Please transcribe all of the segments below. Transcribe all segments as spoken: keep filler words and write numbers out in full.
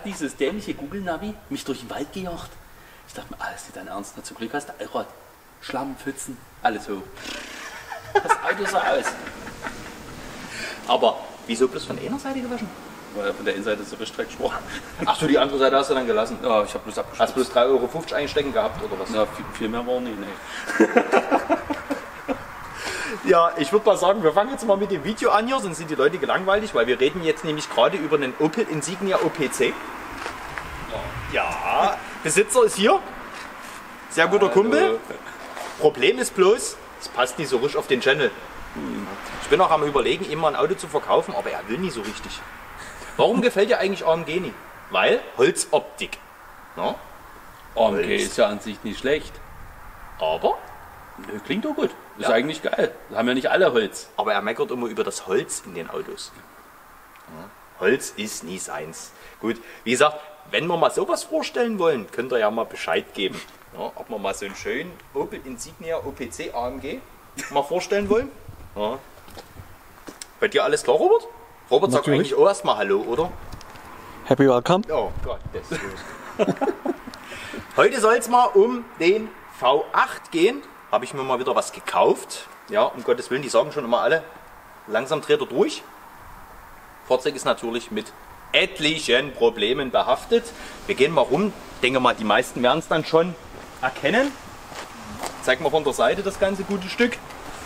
dieses dämliche Google-Navi mich durch den Wald gejagt. Ich dachte mir, alles nicht dein Ernst. Na, zum Glück hast du Allrad, Schlamm, Pfützen, alles hoch. Das Auto sah aus. Aber wieso bloß von einer Seite gewaschen? Weil er von der Innenseite so gestreckt war. Ach so, die andere Seite hast du dann gelassen? Ja, ich habe bloß abgeschlossen. Hast du bloß drei Euro fünfzig einstecken gehabt oder was? Ja, viel, viel mehr war nicht, ne. Ja, ich würde mal sagen, wir fangen jetzt mal mit dem Video an hier, sonst sind die Leute gelangweilig, weil wir reden jetzt nämlich gerade über einen Opel Insignia O P C. Ja, ja. Besitzer ist hier. Sehr guter Hallo. Kumpel. Problem ist bloß, es passt nicht so richtig auf den Channel. Ich bin auch am Überlegen, ihm mal ein Auto zu verkaufen, aber er will nicht so richtig. Warum gefällt dir eigentlich A M G nicht? Weil Holzoptik. Ja? A M G ist ja an sich nicht schlecht. Aber? Nö, klingt doch gut. Ist Ja. eigentlich geil. Das haben ja nicht alle Holz. Aber er meckert immer über das Holz in den Autos. Ja. Holz ist nie seins. Gut, wie gesagt, wenn wir mal sowas vorstellen wollen, könnt ihr ja mal Bescheid geben. Ja, ob wir mal so einen schönen Opel Insignia O P C A M G mal vorstellen wollen. Ja. Bei dir alles klar, Robert? Robert sagt Natürlich. eigentlich auch erstmal Hallo, oder? Happy welcome. Oh Gott, das ist los. Heute soll es mal um den V acht gehen. Habe ich mir mal wieder was gekauft. Ja, um Gottes Willen, die sagen schon immer alle, langsam dreht er durch. Fahrzeug ist natürlich mit etlichen Problemen behaftet. Wir gehen mal rum. Ich denke mal, die meisten werden es dann schon erkennen. Zeig mal von der Seite das ganze gute Stück.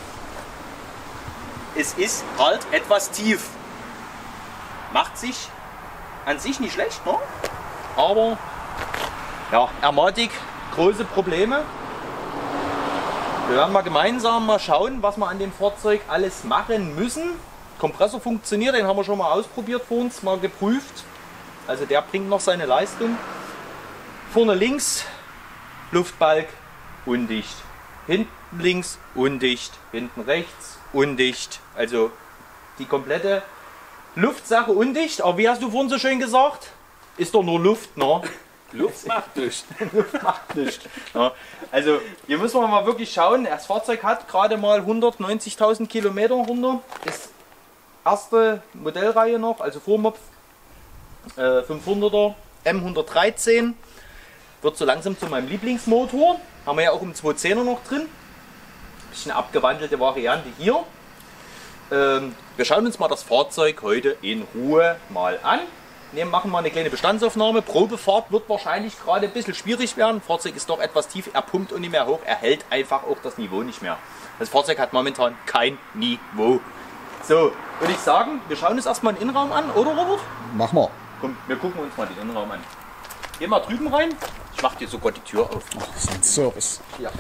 Es ist halt etwas tief. Macht sich an sich nicht schlecht, ne? Aber ja, Ermatik, große Probleme. Wir werden mal gemeinsam mal schauen, was wir an dem Fahrzeug alles machen müssen. Kompressor funktioniert, den haben wir schon mal ausprobiert vor uns, mal geprüft. Also der bringt noch seine Leistung. Vorne links, Luftbalg, undicht. Hinten links, undicht. Hinten rechts, undicht. Also die komplette Luftsache undicht. Aber wie hast du vorhin so schön gesagt? Ist doch nur Luft, ne? Luft macht durch. Luft macht nichts. Ja, also hier müssen wir mal wirklich schauen. Das Fahrzeug hat gerade mal hundertneunzigtausend Kilometer runter. Ist erste Modellreihe noch, also Vormopf äh, fünfhunderter M hundertdreizehn. Wird so langsam zu meinem Lieblingsmotor. Haben wir ja auch im zweihundertzehner noch drin. Bisschen abgewandelte Variante hier. Ähm, wir schauen uns mal das Fahrzeug heute in Ruhe mal an. Wir machen mal eine kleine Bestandsaufnahme. Probefahrt wird wahrscheinlich gerade ein bisschen schwierig werden. Das Fahrzeug ist doch etwas tief, er pumpt und nicht mehr hoch. Er hält einfach auch das Niveau nicht mehr. Das Fahrzeug hat momentan kein Niveau. So, würde ich sagen, wir schauen uns erstmal den Innenraum an, oder Robert? Mach mal. Komm, wir gucken uns mal den Innenraum an. Geh mal drüben rein. Ich mach dir sogar die Tür auf. Ach, das ist ein Service. Ja.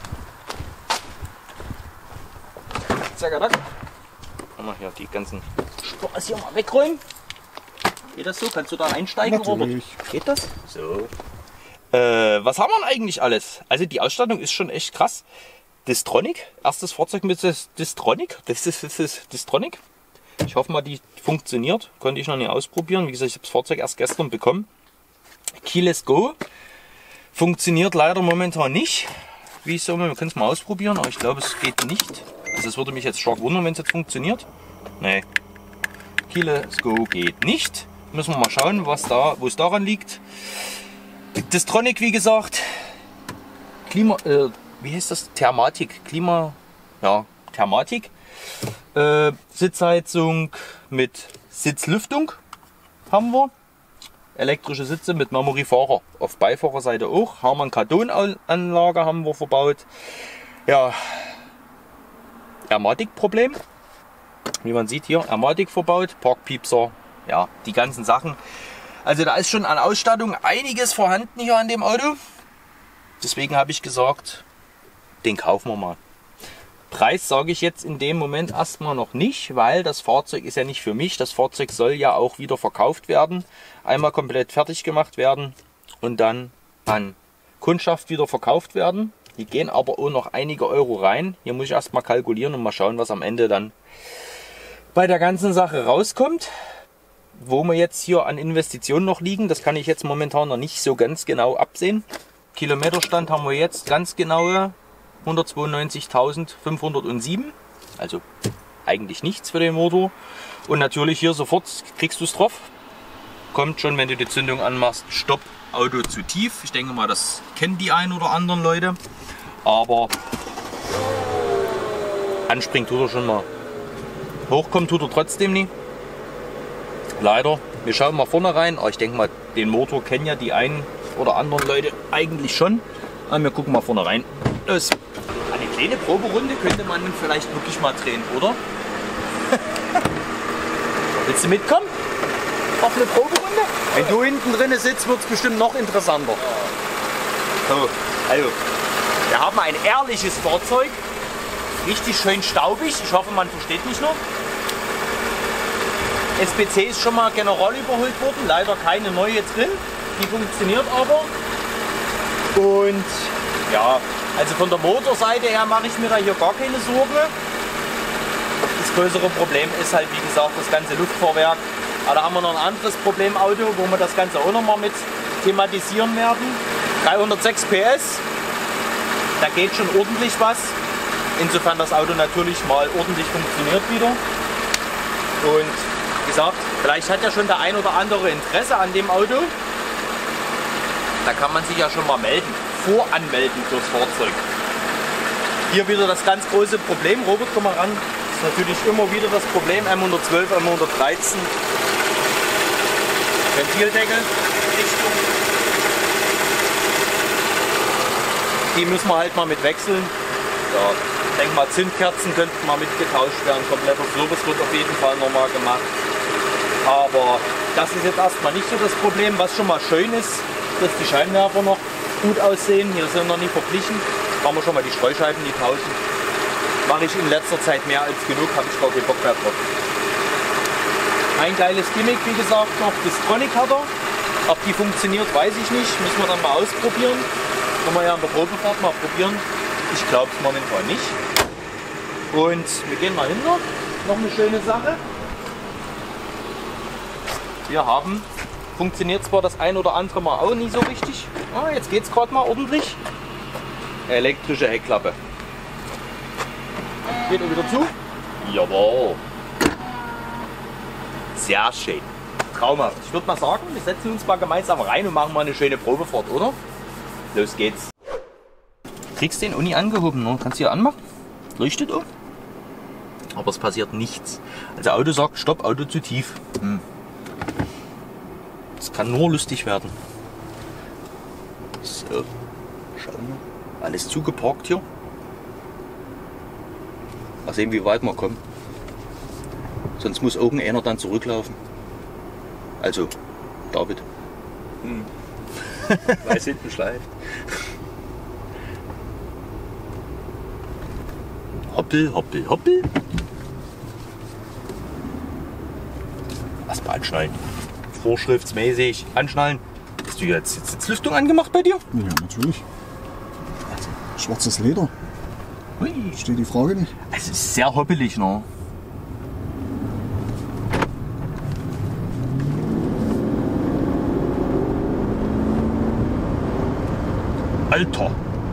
Zack, zack. Mal hier die ganzen Spaß hier mal wegräumen. Geht das so? Kannst du da einsteigen, Natürlich. Robert? Geht das? So. Äh, was haben wir denn eigentlich alles? Also die Ausstattung ist schon echt krass. Distronic, erstes Fahrzeug mit Distronic. Das ist, das ist Distronic. Ich hoffe mal, die funktioniert. Konnte ich noch nicht ausprobieren. Wie gesagt, ich habe das Fahrzeug erst gestern bekommen. Keyless Go funktioniert leider momentan nicht. Wie ich so, wir können es mal ausprobieren, aber ich glaube, es geht nicht. Also es würde mich jetzt stark wundern, wenn es jetzt funktioniert. Nee. Keyless Go geht nicht. Müssen wir mal schauen, was da, wo es daran liegt. Distronic, wie gesagt. Klima, äh, wie heißt das? Thermatik. Klima, ja, Thermatik. Äh, Sitzheizung mit Sitzlüftung haben wir. Elektrische Sitze mit Memory-Fahrer. Auf Beifahrerseite auch. Harman-Kardon-Anlage haben wir verbaut. Ja, Ermatik-Problem. Wie man sieht hier, Ermatik verbaut, Parkpiepser, ja, die ganzen Sachen. Also da ist schon an Ausstattung einiges vorhanden hier an dem Auto. Deswegen habe ich gesagt, den kaufen wir mal. Preis sage ich jetzt in dem Moment erstmal noch nicht, weil das Fahrzeug ist ja nicht für mich. Das Fahrzeug soll ja auch wieder verkauft werden. Einmal komplett fertig gemacht werden und dann an Kundschaft wieder verkauft werden. Die gehen aber auch noch einige Euro rein. Hier muss ich erstmal kalkulieren und mal schauen, was am Ende dann bei der ganzen Sache rauskommt. Wo wir jetzt hier an Investitionen noch liegen, das kann ich jetzt momentan noch nicht so ganz genau absehen. Kilometerstand haben wir jetzt ganz genaue hundertzweiundneunzigtausendfünfhundertsieben. Also eigentlich nichts für den Motor. Und natürlich hier sofort kriegst du es drauf. kommt schon, wenn du die Zündung anmachst, Stopp, Auto zu tief. Ich denke mal, das kennen die ein oder anderen Leute. Aber anspringen tut er schon mal. Hochkommen tut er trotzdem nie. Leider. Wir schauen mal vorne rein. Aber ich denke mal, den Motor kennen ja die einen oder anderen Leute eigentlich schon. Aber wir gucken mal vorne rein. Los. Eine kleine Proberunde könnte man vielleicht wirklich mal drehen, oder? Willst du mitkommen? Auf eine Proberunde? Wenn du hinten drin sitzt, wird es bestimmt noch interessanter. So, also, wir haben ein ehrliches Fahrzeug. Richtig schön staubig. Ich hoffe, man versteht mich noch. S B C ist schon mal general überholt worden. Leider keine neue drin. Die funktioniert aber. Und ja, also von der Motorseite her mache ich mir da hier gar keine Sorge. Das größere Problem ist halt, wie gesagt, das ganze Luftfahrwerk. Aber da haben wir noch ein anderes Problemauto, wo wir das Ganze auch noch mal mit thematisieren werden. dreihundertsechs P S. Da geht schon ordentlich was. Insofern das Auto natürlich mal ordentlich funktioniert wieder. Und wie gesagt, vielleicht hat ja schon der ein oder andere Interesse an dem Auto. Da kann man sich ja schon mal melden, voranmelden fürs Fahrzeug. Hier wieder das ganz große Problem, Robert, komm mal ran. Das ist natürlich immer wieder das Problem, M hundertzwölf, M hundertdreizehn. Ventildeckel, Richtung. Die müssen wir halt mal mit wechseln. Ja, ich denke mal, Zündkerzen könnten mal mitgetauscht werden. Kompletter Service wird auf jeden Fall nochmal gemacht. Aber das ist jetzt erstmal nicht so das Problem. Was schon mal schön ist, dass die Scheinwerfer noch gut aussehen. Hier sind noch nie verglichen. Machen wir schon mal die Streuscheiben, die tauschen. Mache ich in letzter Zeit mehr als genug, habe ich gar keinen Bock mehr drauf. Ein geiles Gimmick, wie gesagt, noch Distronic hat er. Ob die funktioniert, weiß ich nicht. Müssen wir dann mal ausprobieren. Können wir ja in der Probefahrt mal probieren. Ich glaube es momentan nicht. Und wir gehen mal hinter. Noch eine schöne Sache. Wir haben, funktioniert zwar das ein oder andere Mal auch nie so richtig. Ah, jetzt geht es gerade mal ordentlich. Elektrische Heckklappe. Geht er wieder zu? Jawohl. Sehr schön. Traumhaft. Ich würde mal sagen, wir setzen uns mal gemeinsam rein und machen mal eine schöne Probefahrt, oder? Los geht's. Du kriegst den Uni angehoben, ne? Kannst du hier anmachen? Leuchtet auch. Aber es passiert nichts. Also Auto sagt Stopp, Auto zu tief. Hm. Das kann nur lustig werden. So. Schauen wir. Alles zugeparkt hier. Mal sehen, wie weit wir kommen. Sonst muss irgendeiner dann zurücklaufen. Also, David. Hm. Weiß hinten schleift. Hoppel, hoppel, hoppel. Erstmal anschnallen. Vorschriftsmäßig anschnallen. Hast du jetzt Sitzlüftung angemacht bei dir? Ja, natürlich. Schwarzes Leder. Hui. Steht die Frage nicht. Es ist sehr hoppelig, ne? Alter!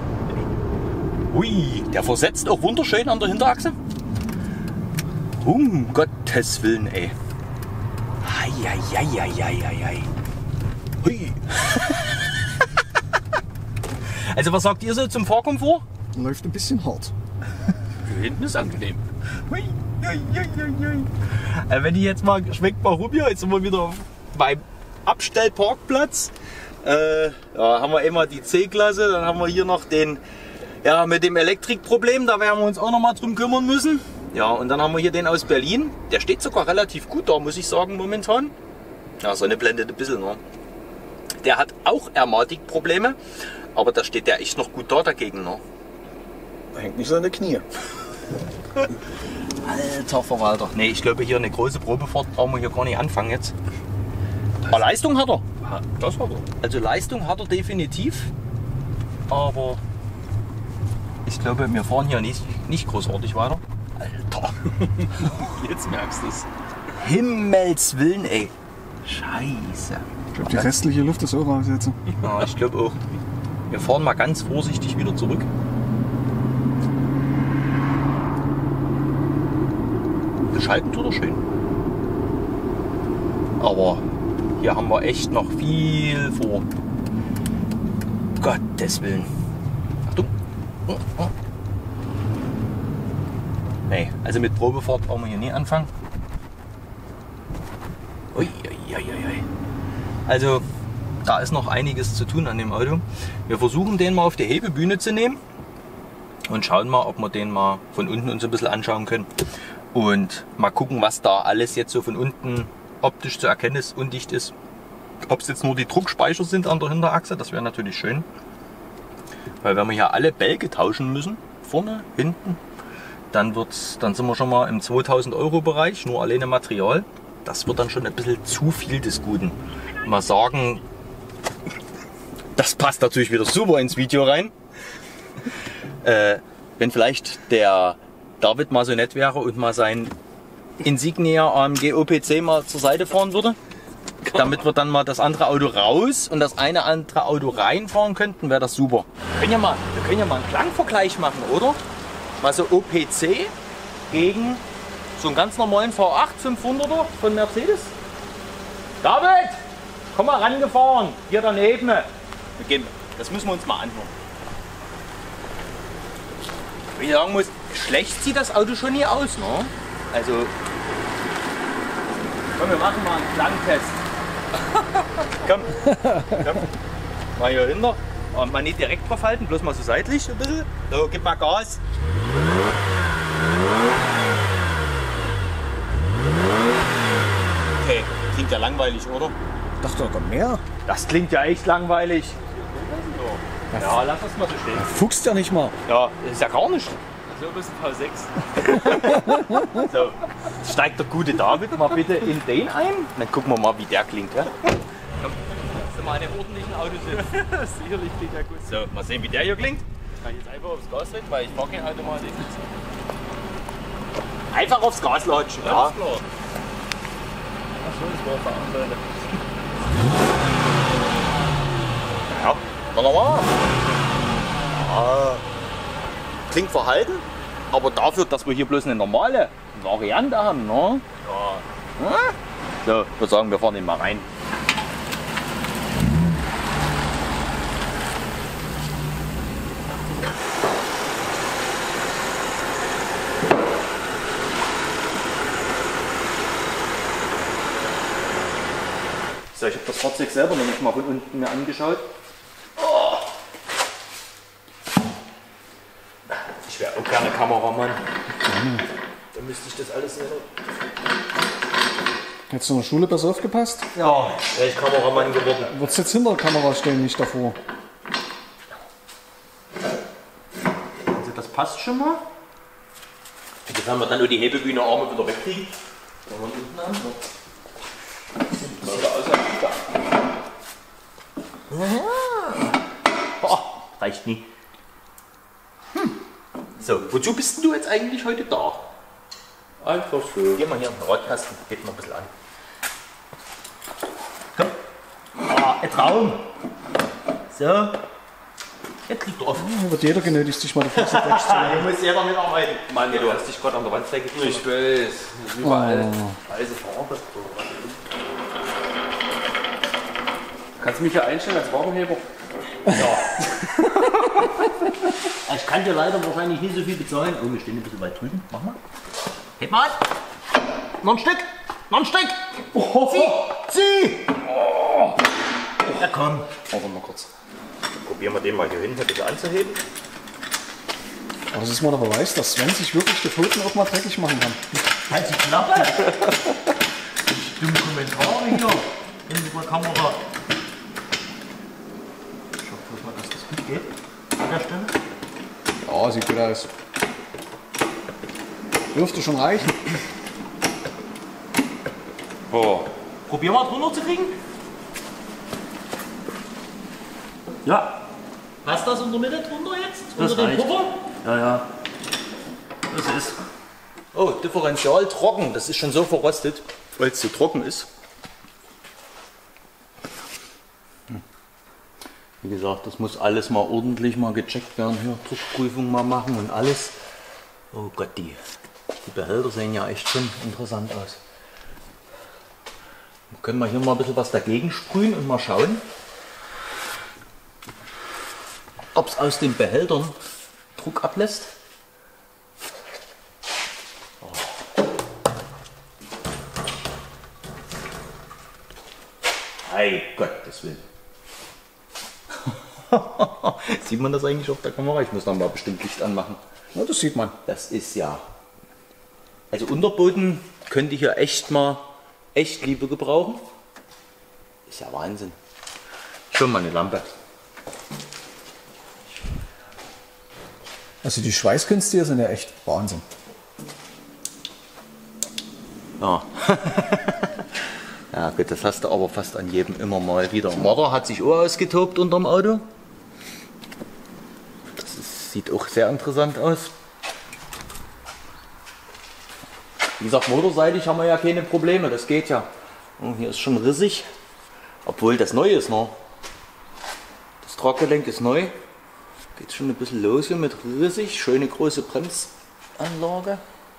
Ui, der versetzt auch wunderschön an der Hinterachse. Um Gottes Willen, ey. Eieieiei. Hui. Also was sagt ihr so zum Fahrkomfort? Läuft ein bisschen hart. Hier hinten ist angenehm. Hui. Ui, ui, ui. Also wenn ich jetzt mal, schwenkt mal rum hier, jetzt sind wir wieder beim Abstellparkplatz. Äh, ja, haben wir immer die C-Klasse, dann haben wir hier noch den, ja, mit dem Elektrikproblem, da werden wir uns auch noch mal drum kümmern müssen. Ja, und dann haben wir hier den aus Berlin, der steht sogar relativ gut da, muss ich sagen, momentan. Ja, Sonne blendet ein bisschen, ne? Der hat auch Ermatik-Probleme, aber da steht der echt noch gut da dagegen, ne? Hängt nicht so an der Knie. Alter Verwalter. Nee, ich glaube hier eine große Probefahrt brauchen wir hier gar nicht anfangen jetzt. Aber Leistung hat er. Das hat er. Also Leistung hat er definitiv, aber ich glaube, wir fahren hier nicht, nicht großartig weiter. Alter. Jetzt merkst du es. Himmels Willen, ey. Scheiße. Ich glaube, die restliche Luft ist auch raus jetzt. Ja, ich glaube auch. Wir fahren mal ganz vorsichtig wieder zurück. Schalten tut er schön. Aber hier haben wir echt noch viel vor. Gottes Willen. Achtung. Nee, also mit Probefahrt brauchen wir hier nie anfangen. Ui, ui, ui, ui. Also da ist noch einiges zu tun an dem Auto. Wir versuchen den mal auf die Hebebühne zu nehmen und schauen mal, ob wir den mal von unten uns ein bisschen anschauen können. Und mal gucken, was da alles jetzt so von unten optisch zu erkennen ist, undicht ist. Ob es jetzt nur die Druckspeicher sind an der Hinterachse, das wäre natürlich schön. Weil wenn wir hier alle Bälge tauschen müssen, vorne, hinten, dann, wird's, dann sind wir schon mal im zweitausend Euro Bereich, nur alleine Material. Das wird dann schon ein bisschen zu viel des Guten. Mal sagen, das passt natürlich wieder super ins Video rein. Äh, wenn vielleicht der David mal so nett wäre und mal sein Insignia A M G O P C mal zur Seite fahren würde, damit wir dann mal das andere Auto raus und das eine andere Auto reinfahren könnten, wäre das super. Wir können ja mal, wir können ja mal einen Klangvergleich machen, oder? Mal so O P C gegen so einen ganz normalen V acht fünfhunderter von Mercedes. David, komm mal rangefahren, hier daneben. Wir gehen, das müssen wir uns mal anhören. Wie ich sagen muss, schlecht sieht das Auto schon nie aus, ne? Also, komm, wir machen mal einen Klangtest. Komm, komm, mal hier hinter. Aber mal nicht direkt drauf halten, bloß mal so seitlich ein bisschen. So, gib mal Gas. Okay, klingt ja langweilig, oder? Ich dachte, da kommt mehr. Das klingt ja echt langweilig. Ja, lass das mal so stehen. Fuchst ja nicht mal. Ja, das ist ja gar nicht. So bis V sechs. So, steigt der gute David mal bitte in den ein. Dann gucken wir mal, wie der klingt. Ja? Dass du mal in einem ordentlichen Auto sitzt. Sicherlich klingt ja gut. So, mal sehen, wie der hier klingt. Kann ich jetzt einfach aufs Gas treten, weil ich mag kein Automatik. Einfach aufs Gas latschen. Ja, Ja. ist klar. Achso, das war auf der anderen Seite. Ja, na nochmal. Ja. Klingt verhalten, aber dafür, dass wir hier bloß eine normale Variante haben, ne? Ja. Ja? So, ich würde sagen, wir fahren den mal rein. So, ich habe das Fahrzeug selber noch nicht mal von unten mir angeschaut. Oh. Ich wäre auch gerne Kameramann. Mhm. Dann müsste ich das alles selber. Hättest du in der Schule besser aufgepasst? Ja, wäre ich Kameramann geworden. Würdest jetzt hinter der Kamera stehen, nicht davor. Also das passt schon mal. Jetzt haben wir dann nur die Hebebühne Arme wieder wegkriegen. Wenn wir unten haben. Oh, reicht nie. Hm. So, wozu bist denn du jetzt eigentlich heute da? Einfach so. Geh mal hier in den Radkasten, geht mal ein bisschen an. Komm. Ah, ein Traum. So. Jetzt liegt er offen. Ja, wird jeder genötigt, sich mal die Füße wegzulegen. Hier muss jeder mitarbeiten. Mann, Ja, du hast dich gerade an der Wandfläche Ich weiß. Das ist überall. Weiße Farbe. Kannst du mich ja einstellen als Wagenheber? Ich kann dir leider wahrscheinlich nicht so viel bezahlen. Oh, wir stehen ein bisschen weit drüben. Mach mal. Heb mal. Noch ein Stück. Noch ein Stück. Oh, Zieh. Zieh. Oh. Ja, komm. Warte mal kurz. Dann probieren wir den mal hier hinten ein bisschen anzuheben. Aber das ist mal der Beweis, dass Sven sich wirklich die Pfoten auch mal dreckig machen kann. Halt die Klappe. Dumme Kommentare hier in unserer Kamera. Ich hoffe mal, dass das gut geht an der Stelle. Ja, sieht gut aus. Dürfte schon reichen. Oh. Probieren wir drunter zu kriegen. Ja. Passt das in der Mitte drunter jetzt? Das Unter den reicht. Puffer? Ja, ja. Das ist. Oh, Differential trocken. Das ist schon so verrostet, weil es so trocken ist. Wie gesagt, das muss alles mal ordentlich mal gecheckt werden. Hier, Druckprüfung mal machen und alles. Oh Gott, die, die Behälter sehen ja echt schon interessant aus. Wir können wir hier mal ein bisschen was dagegen sprühen und mal schauen, ob es aus den Behältern Druck ablässt. Oh. Ei, Gottes Willen. Sieht man das eigentlich auf der Kamera? Ich muss dann mal bestimmt Licht anmachen. Ja, das sieht man. Das ist ja... Also Unterboden könnte hier echt mal echt Liebe gebrauchen. Ist ja Wahnsinn. Schon mal eine Lampe. Also die Schweißkünste hier sind ja echt Wahnsinn. Ja. Ja gut, das hast du aber fast an jedem immer mal wieder. Marder hat sich auch ausgetobt unterm Auto. Das ist, sieht auch sehr interessant aus. Wie gesagt, motorseitig haben wir ja keine Probleme, das geht ja. Und hier ist schon rissig, obwohl das neu ist noch. Das Traggelenk ist neu. Geht schon ein bisschen los hier mit rissig. Schöne große Bremsanlage.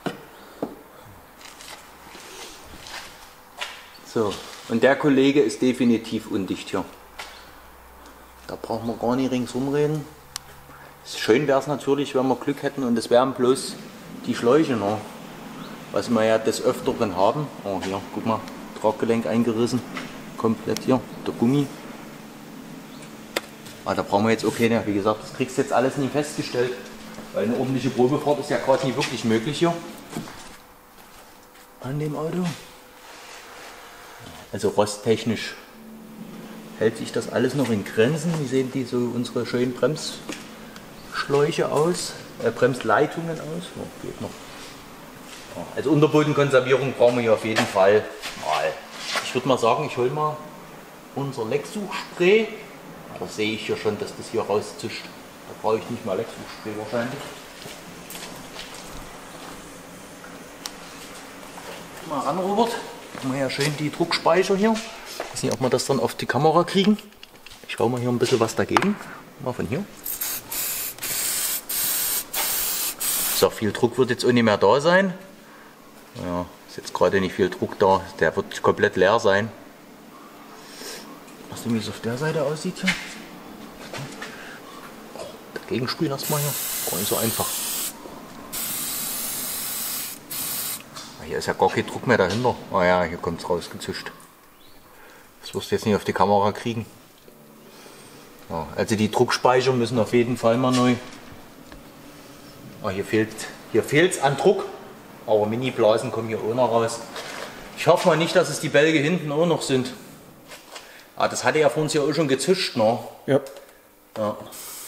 So, und der Kollege ist definitiv undicht hier. Da brauchen wir gar nicht ringsum reden. Schön wäre es natürlich, wenn wir Glück hätten und es wären bloß die Schläuche noch. Was wir ja des Öfteren haben. Oh, hier, guck mal, Traggelenk eingerissen. Komplett hier, der Gummi. Ah, da brauchen wir jetzt okay, ne? Wie gesagt, das kriegst du jetzt alles nie festgestellt. Weil eine ordentliche Probefahrt ist ja gerade nie wirklich möglich hier. An dem Auto. Also rosttechnisch hält sich das alles noch in Grenzen. Wie sehen die so unsere schönen Bremsschläuche aus? Äh, Bremsleitungen aus? Oh, geht noch. Also Unterbodenkonservierung brauchen wir hier auf jeden Fall mal. Ich würde mal sagen, ich hole mal unser Lecksuchspray. Da sehe ich hier schon, dass das hier rauszischt. Da brauche ich nicht mal Lecksuchspray wahrscheinlich. Mal ran, Robert. Machen wir ja schön die Druckspeicher hier. Ich weiß nicht, ob wir das dann auf die Kamera kriegen. Ich hau mal hier ein bisschen was dagegen. Mal von hier. So, viel Druck wird jetzt auch nicht mehr da sein. Ja, ist jetzt gerade nicht viel Druck da. Der wird komplett leer sein. Was wie es auf der Seite aussieht hier. Oh, dagegen sprühen erstmal hier. Gar nicht so einfach. Hier ist ja gar kein Druck mehr dahinter. Ah ja, hier kommt es rausgezischt. Das wirst du jetzt nicht auf die Kamera kriegen. Ja, also die Druckspeicher müssen auf jeden Fall mal neu. Ah, hier fehlt hier fehlt's an Druck. Aber Mini-Blasen kommen hier auch noch raus. Ich hoffe mal nicht, dass es die Bälge hinten auch noch sind. Ah, das hatte ja vor uns ja auch schon gezischt, ne? Ja. Ja.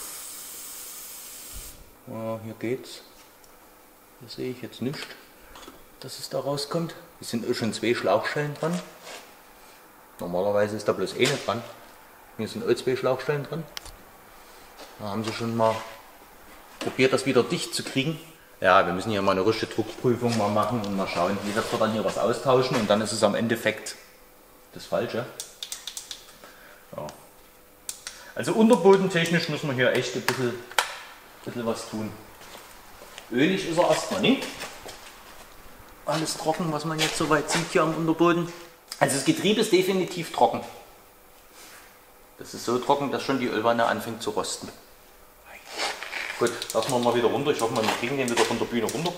Ja, hier geht's. Hier sehe ich jetzt nichts, dass es da rauskommt. Es sind auch schon zwei Schlauchstellen dran. Normalerweise ist da bloß eine dran. Hier sind auch zwei Schlauchstellen dran. Da haben sie schon mal probiert, das wieder dicht zu kriegen. Ja, wir müssen hier mal eine richtige Druckprüfung mal machen und mal schauen, wie das wir dann hier was austauschen und dann ist es am Endeffekt das Falsche. Ja. Also unterbodentechnisch müssen wir hier echt ein bisschen, bisschen was tun. Ölig ist er erstmal nicht. Alles trocken, was man jetzt soweit sieht hier am Unterboden. Also das Getriebe ist definitiv trocken. Das ist so trocken, dass schon die Ölwanne anfängt zu rosten. Gut, lassen wir mal wieder runter. Ich hoffe mal, wir kriegen den wieder von der Bühne runter.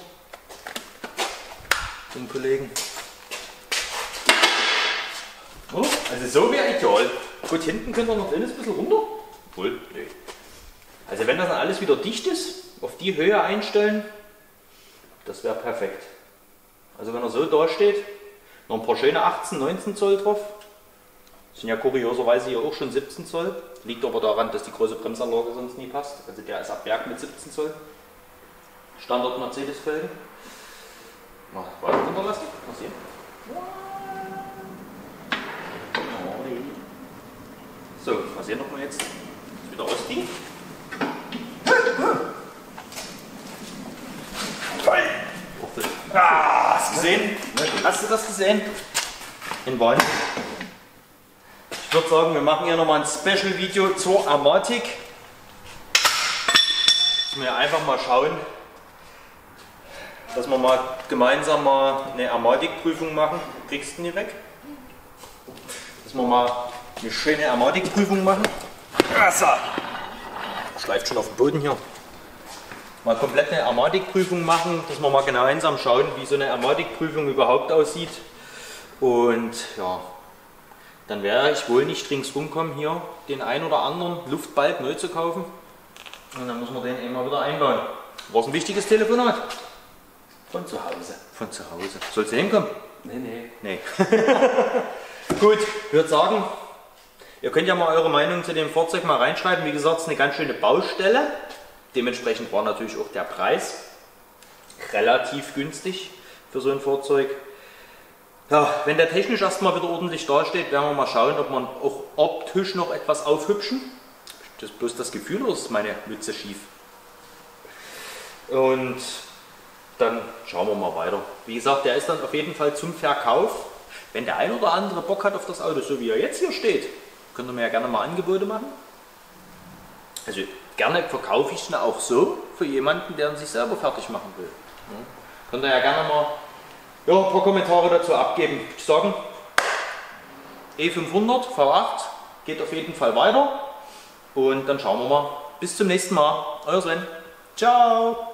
Den Kollegen. Oh, also so wäre ideal. Gut, hinten könnt ihr noch ein bisschen runter. Wohl, nee. Also wenn das dann alles wieder dicht ist, auf die Höhe einstellen, das wäre perfekt. Also wenn er so da steht, noch ein paar schöne achtzehn, neunzehn Zoll drauf. Das sind ja kurioserweise hier auch schon siebzehn Zoll. Liegt aber daran, dass die große Bremsanlage sonst nie passt. Also der ist ab Werk mit siebzehn Zoll. Standard Mercedes-Felgen. Mal weiter runterlassen. Mal sehen. So, mal sehen, ob wir jetzt wieder auskriegen. Ah, hast du gesehen? Hast du das gesehen? In Wahnsinn. Ich würde sagen, wir machen hier nochmal ein Special-Video zur Armatic. Müssen wir einfach mal schauen, dass wir mal gemeinsam mal eine Armatic-Prüfung machen. Kriegst du die weg? dass wir mal eine schöne Ermatikprüfung machen. Also, schleift schon auf den Boden hier. Mal komplett eine Ermatikprüfung machen, dass wir mal gemeinsam schauen, wie so eine Ermatikprüfung überhaupt aussieht. Und ja, dann werde ich wohl nicht ringsum kommen, hier den ein oder anderen Luftbalg neu zu kaufen. Und dann müssen wir den immer wieder einbauen. War es ein wichtiges Telefonat? Von zu Hause. Von zu Hause. Sollst du hinkommen? Nee, nee. Nee. Gut, ich würde sagen, ihr könnt ja mal eure Meinung zu dem Fahrzeug mal reinschreiben. Wie gesagt, es ist eine ganz schöne Baustelle. Dementsprechend war natürlich auch der Preis relativ günstig für so ein Fahrzeug. Ja, wenn der technisch erstmal wieder ordentlich dasteht, werden wir mal schauen, ob man auch optisch noch etwas aufhübschen. Das ist bloß das Gefühl, oder ist meine Mütze schief? Und dann schauen wir mal weiter. Wie gesagt, der ist dann auf jeden Fall zum Verkauf. Wenn der ein oder andere Bock hat auf das Auto, so wie er jetzt hier steht, könnt ihr mir ja gerne mal Angebote machen. Also gerne verkaufe ich es auch so für jemanden, der ihn sich selber fertig machen will. Ja. Könnt ihr ja gerne mal ja, ein paar Kommentare dazu abgeben. Ich sagen, E fünfhundert V acht geht auf jeden Fall weiter. Und dann schauen wir mal. Bis zum nächsten Mal. Euer Sven. Ciao.